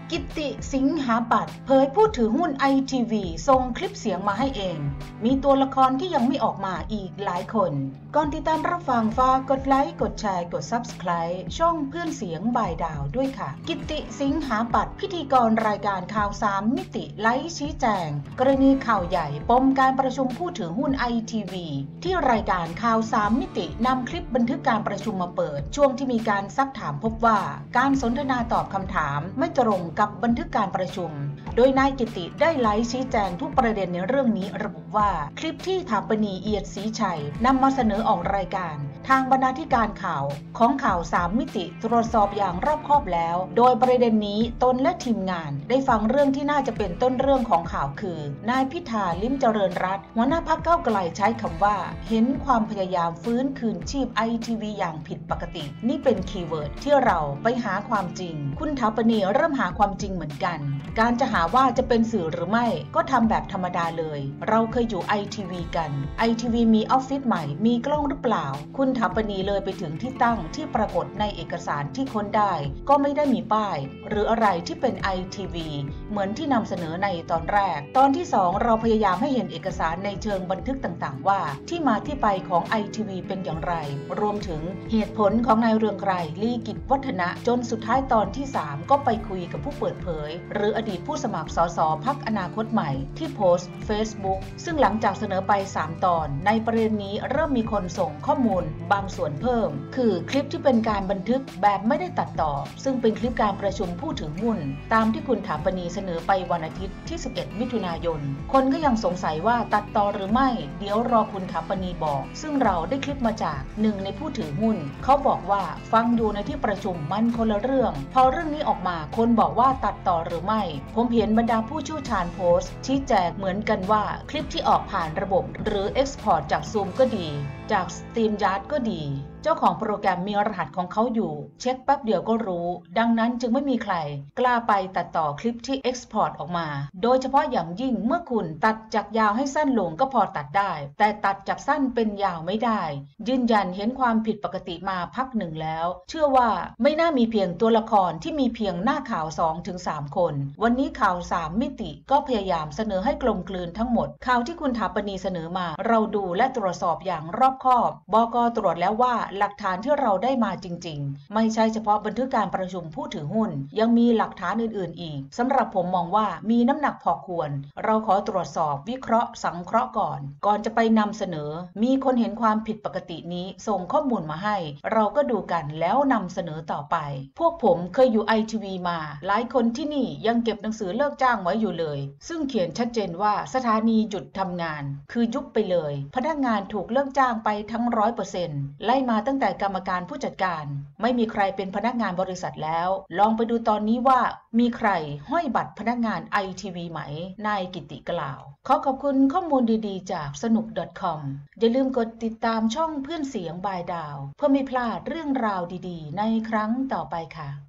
กิตติสิงหาปัตย์เผยผู้ถือหุ้นไอทีวีส่งคลิปเสียงมาให้เองมีตัวละครที่ยังไม่ออกมาอีกหลายคนก่อนติดตามรับฟังฝากกดไลค์กดแชร์กด Subscribe ช่องเพื่อนเสียงบ่ายดาวด้วยค่ะกิตติสิงหาปัตย์พิธีกรรายการข่าว3มิติไลฟ์ชี้แจงกรณีข่าวใหญ่ปมการประชุมผู้ถือหุ้นไอทีวีที่รายการข่าว3มิตินำคลิปบันทึกการประชุมมาเปิดช่วงที่มีการซักถามพบว่าการสนทนาตอบคำถามไม่ตรงกับบันทึกการประชุมโดยนายกิตติได้ไลฟ์ชี้แจงทุกประเด็นในเรื่องนี้ระบุว่าคลิปที่ถาปนีเอียดศรีชัยนำมาเสนอออกรายการทางบรรณาธิการข่าวของข่าว3มิติตรวจสอบอย่างรอบคอบแล้วโดยประเด็นนี้ตนและทีมงานได้ฟังเรื่องที่น่าจะเป็นต้นเรื่องของข่าวคือนายพิธาลิ้มเจริญรัตน์หัวหน้าพรรคก้าวไกลใช้คำว่าเห็นความพยายามฟื้นคืนชีพไอทีวีอย่างผิดปกตินี่เป็นคีย์เวิร์ดที่เราไปหาความจริงคุณถาปนีเริ่มหาความจริงเหมือนกันการจะหาว่าจะเป็นสื่อหรือไม่ก็ทำแบบธรรมดาเลยเราเคยอยู่ไอทีวีกันไอทีวีมีออฟฟิศใหม่มีกล้องหรือเปล่าคุณถาปนีเลยไปถึงที่ตั้งที่ปรากฏในเอกสารที่ค้นได้ก็ไม่ได้มีป้ายหรืออะไรที่เป็น ITV เหมือนที่นำเสนอในตอนแรกตอนที่2เราพยายามให้เห็นเอกสารในเชิงบันทึกต่างๆว่าที่มาที่ไปของ ITV เป็นอย่างไรรวมถึงเหตุผลของนายเรืองไกรลีกิจวัฒนะจนสุดท้ายตอนที่3ก็ไปคุยกับผู้เปิดเผยหรืออดีตผู้สมัครสสพรรคอนาคตใหม่ที่โพสต์ Facebook ซึ่งหลังจากเสนอไป3ตอนในประเด็นนี้เริ่มมีคนส่งข้อมูลบางส่วนเพิ่มคือคลิปที่เป็นการบันทึกแบบไม่ได้ตัดต่อซึ่งเป็นคลิปการประชุมผู้ถือหุ้นตามที่คุณถาปนีเสนอไปวันอาทิตย์ที่11มิถุนายนคนก็ยังสงสัยว่าตัดต่อหรือไม่เดี๋ยวรอคุณถาปนีบอกซึ่งเราได้คลิปมาจากหนึ่งในผู้ถือหุ้นเขาบอกว่าฟังอยู่ในที่ประชุมมันคนละเรื่องพอเรื่องนี้ออกมาคนบอกว่าตัดต่อหรือไม่ผมเห็นบรรดาผู้เชี่ยวชาญโพสต์ชี้แจงเหมือนกันว่าคลิปที่ออกผ่านระบบหรือ Export จาก Zoom ก็ดีจาก StreamYard ก็ดีเจ้าของโปรแกรมมีรหัสของเขาอยู่เช็คแป๊บเดียวก็รู้ดังนั้นจึงไม่มีใครกล้าไปตัดต่อคลิปที่ Export ออกมาโดยเฉพาะอย่างยิ่งเมื่อคุณตัดจากยาวให้สั้นลงก็พอตัดได้แต่ตัดจากสั้นเป็นยาวไม่ได้ยืนยันเห็นความผิดปกติมาพักหนึ่งแล้วเชื่อว่าไม่น่ามีเพียงตัวละครที่มีเพียงหน้าข่าว 2-3 คนวันนี้ข่าว3มิติก็พยายามเสนอให้กลมกลืนทั้งหมดข่าวที่คุณถาปนีเสนอมาเราดูและตรวจสอบอย่างรอบคอบบก.ตรวจแล้วว่าหลักฐานที่เราได้มาจริงๆไม่ใช่เฉพาะบันทึกการประชุมผู้ถือหุ้นยังมีหลักฐานอื่นๆอีกสำหรับผมมองว่ามีน้ำหนักพอควรเราขอตรวจสอบวิเคราะห์สังเคราะห์ก่อนจะไปนำเสนอมีคนเห็นความผิดปกตินี้ส่งข้อมูลมาให้เราก็ดูกันแล้วนำเสนอต่อไปพวกผมเคยอยู่ไอทีวีมาหลายคนที่นี่ยังเก็บหนังสือเลิกจ้างไว้อยู่เลยซึ่งเขียนชัดเจนว่าสถานีหยุดทำงานคือยุบไปเลยพนักงานถูกเลิกจ้างไปทั้ง100%ไล่มาตั้งแต่กรรมการผู้จัดการไม่มีใครเป็นพนักงานบริษัทแล้วลองไปดูตอนนี้ว่ามีใครห้อยบัตรพนักงานไอทีวีไหมนายกิติกล่าวขอขอบคุณข้อมูลดีๆจากสนุก .com อย่าลืมกดติดตามช่องเพื่อนเสียงบายดาวเพื่อไม่พลาดเรื่องราวดีๆในครั้งต่อไปค่ะ